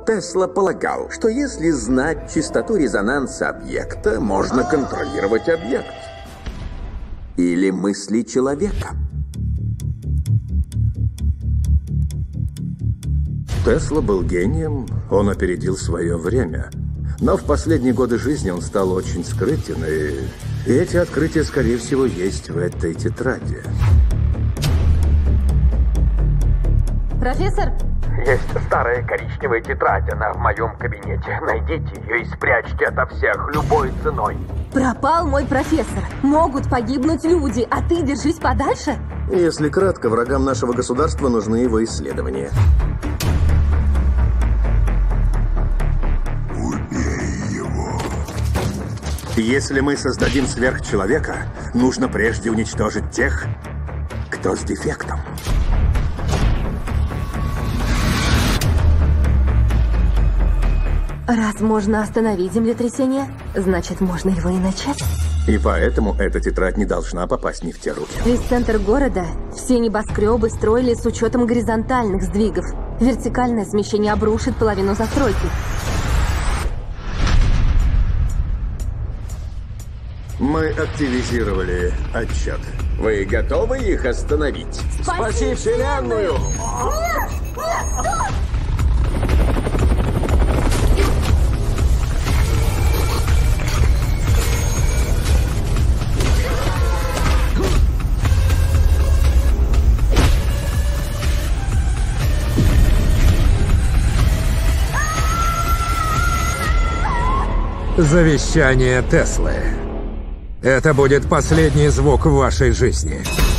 Тесла полагал, что если знать частоту резонанса объекта, можно контролировать объект. Или мысли человека. Тесла был гением, он опередил свое время. Но в последние годы жизни он стал очень скрытен, и эти открытия, скорее всего, есть в этой тетради. Профессор? Есть старая коричневая тетрадь, она в моем кабинете. Найдите ее и спрячьте ото всех любой ценой. Пропал мой профессор. Могут погибнуть люди, а ты держись подальше? Если кратко, врагам нашего государства нужны его исследования. Если мы создадим сверхчеловека, нужно прежде уничтожить тех, кто с дефектом. Раз можно остановить землетрясение, значит, можно его и начать. И поэтому эта тетрадь не должна попасть не в те руки. Весь центр города, все небоскребы строили с учетом горизонтальных сдвигов. Вертикальное смещение обрушит половину застройки. Мы активизировали отчет. Вы готовы их остановить? Спаси Вселенную! Нет! Нет, стоп! Завещание Теслы. Это будет последний звук в вашей жизни.